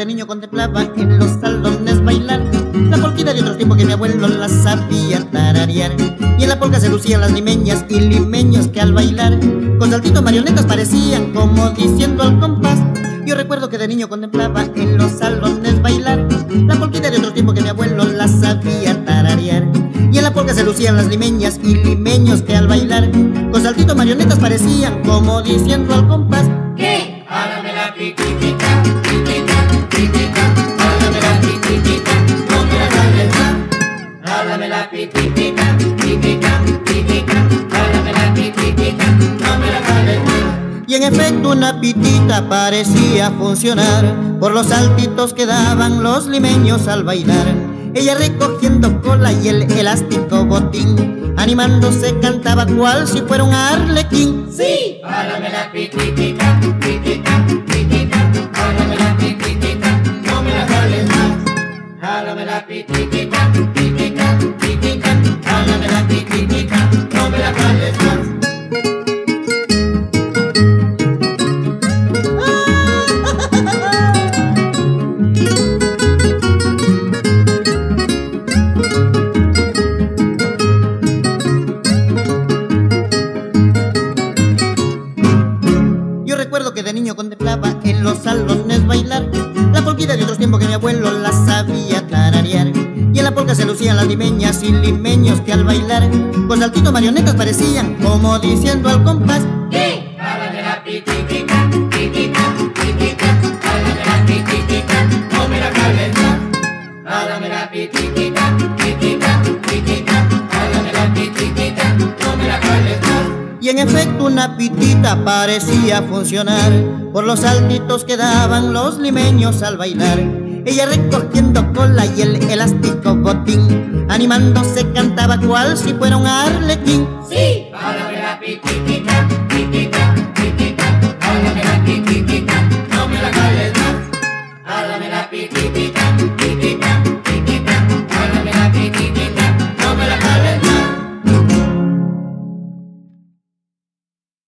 de niño contemplaba en los salones bailar la polquita de otros tiempos que mi abuelo la sabía tararear. Y en la polca se lucían las limeñas y limeños que al bailar con saltitos marionetas parecían como diciendo al compás. Yo recuerdo que de niño contemplaba en los salones bailar la polquita de otros tiempos que mi abuelo la sabía tararear. Y en la polca se lucían las limeñas y limeños que al bailar con saltitos marionetas parecían como diciendo al compás. ¿Qué? Jálame la piquitita, piquita, piquita, jálame la piquitita, no me la jales más. Jálame la piquitita, piquita, piquita, jálame la piquitita, no me la jales más. Y en efecto una pitita parecía funcionar por los saltitos que daban los limeños al bailar. Ella recogiendo cola y el elástico botín, animándose cantaba cual si fuera un arlequín. Sí, jálame la piquitita, piquita, piquita, jálame la piquitita, no me la jales más. Jálame la piquitita, piquita, piquita, jálame la piquitita, no me la jales más. Recuerdo que de niño contemplaba en los salones bailar la polquita de otros tiempos que mi abuelo la sabía tararear. Y en la polca se lucían las limeñas y limeños que al bailar con saltitos marionetas parecían como diciendo al compás. ¿Qué? Jálame la piquitita, piquita, piquita, jálame la piquitita, no me la jales más. Jálame la piquitita, piquita, piquita, jálame la piquitita, no me la jales más. Y en efecto una pitita parecía funcionar por los saltitos que daban los limeños al bailar. Ella recogiendo cola y el elástico botín, animándose cantaba cual si fuera un arlequín. Sí, jálame la piquitita,